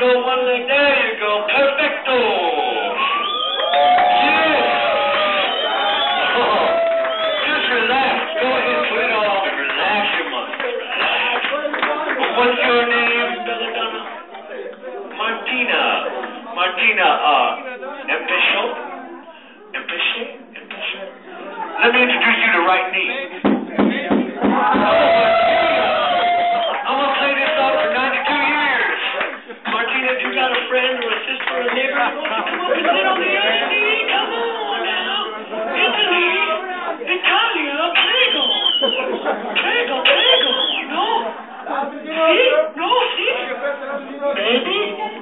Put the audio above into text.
go one leg. There you go. Perfecto. Yes. Oh, just relax. Go ahead, put it on and relax your muscles. Relax. What's your name, Belladonna? Martina. Martina, empezó? Let me introduce you to right knee. I'm gonna play this song for 92 years. Martina, if you got a friend or a sister or a neighbor who wants to come up and sit on the other knee, come on now. Italy, Italia, prego. Prego, prego. No? See? No, see? Maybe?